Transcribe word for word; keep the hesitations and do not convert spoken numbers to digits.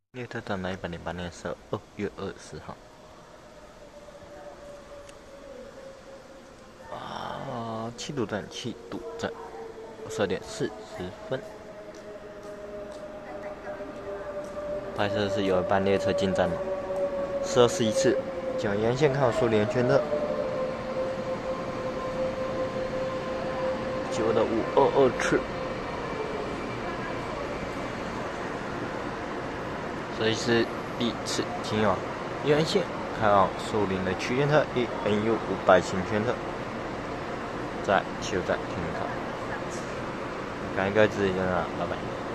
列车长来一百零八年十二月二十号。啊，七堵站，七堵站，十二点四十分。拍摄是有一班列车进站了，十二十一次，将沿线靠苏联圈的九的五二二次。这里是第一次前往沿线开往苏林的区间车 E N U 五百型圈车，在七堵站停靠。感谢各位支持，拜拜。